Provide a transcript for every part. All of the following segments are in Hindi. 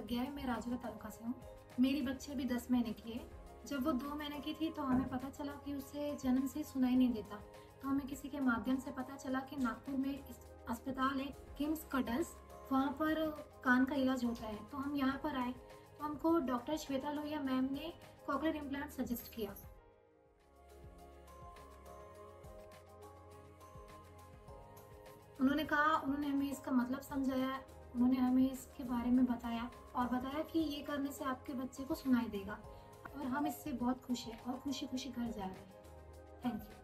प्रज्ञा है, मैं राजगढ़ तालुका से हूँ। मेरी बच्ची अभी 10 महीने की है। जब वो 2 महीने की थी तो हमें पता चला कि उसे जन्म से सुनाई नहीं देता। तो हमें किसी के माध्यम से पता चला कि नागपुर में इस अस्पताल है किम्स कडल्स, वहाँ पर कान का इलाज होता है। तो हम यहाँ पर आए तो हमको डॉक्टर श्वेता लोहिया मैम ने कॉकलियर इम्प्लांट सजेस्ट किया। उन्होंने हमें इसका मतलब समझाया, उन्होंने हमें इसके बारे में बताया और बताया कि ये करने से आपके बच्चे को सुनाई देगा और हम इससे बहुत खुश हैं और खुशी खुशी घर जा रहे हैं। Thank you.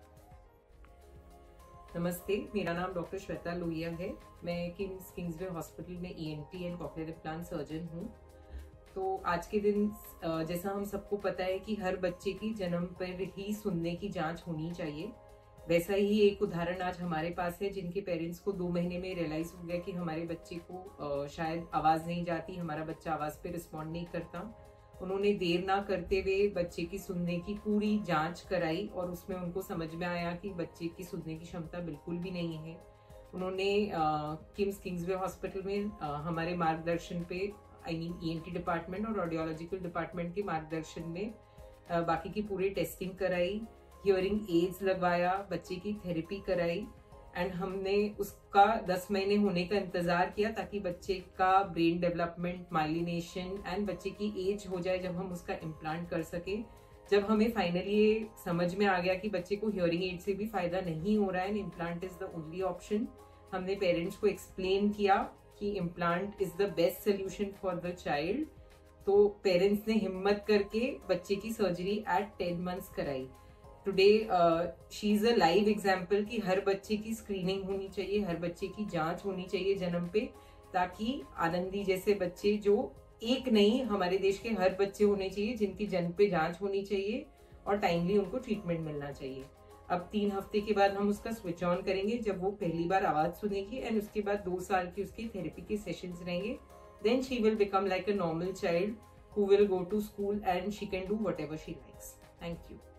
नमस्ते, मेरा नाम डॉक्टर श्वेता लोहिया है। मैं किंग्सवे हॉस्पिटल में ENT and cochlear implant surgeon हूँ। तो आज के दिन जैसा हम सबको पता है कि हर बच्चे की जन्म पर ही सुनने की जांच होनी चाहिए, वैसा ही एक उदाहरण आज हमारे पास है जिनके पेरेंट्स को 2 महीने में रियलाइज हो गया कि हमारे बच्चे को शायद आवाज नहीं जाती, हमारा बच्चा आवाज पे रिस्पॉन्ड नहीं करता। उन्होंने देर ना करते हुए बच्चे की सुनने की पूरी जांच कराई और उसमें उनको समझ में आया कि बच्चे की सुनने की क्षमता बिल्कुल भी नहीं है। उन्होंने किंग्सवे हॉस्पिटल में हमारे मार्गदर्शन पे ENT डिपार्टमेंट और ऑडियोलॉजिकल डिपार्टमेंट के मार्गदर्शन में बाकी की पूरी टेस्टिंग कराई, हियरिंग एड्स लगवाया, बच्चे की थेरेपी कराई एंड हमने उसका 10 महीने होने का इंतजार किया ताकि बच्चे का ब्रेन डेवलपमेंट, माइलिनेशन एंड बच्चे की एज हो जाए जब हम उसका इम्प्लांट कर सके। जब हमें फाइनली ये समझ में आ गया कि बच्चे को हियरिंग एड से भी फायदा नहीं हो रहा है, implant is the only option, हमने पेरेंट्स को एक्सप्लेन किया कि implant is the best solution for the child. तो पेरेंट्स ने हिम्मत करके बच्चे की सर्जरी एट 10 मंथ्स कराई। Today she is a live example कि हर बच्चे की स्क्रीनिंग होनी चाहिए, हर बच्चे की जांच होनी चाहिए जन्म पे, ताकि आनंदी जैसे बच्चे, जो एक नहीं हमारे देश के हर बच्चे होने चाहिए जिनकी जन्म पे जांच होनी चाहिए और टाइमली उनको ट्रीटमेंट मिलना चाहिए। अब 3 हफ्ते के बाद हम उसका स्विच ऑन करेंगे जब वो पहली बार आवाज सुनेगी एंड उसके बाद 2 साल की उसकी थेरेपी के सेशंस रहेंगे। Then she will become like a normal child who will go to school and she can do whatever she likes. Thank you.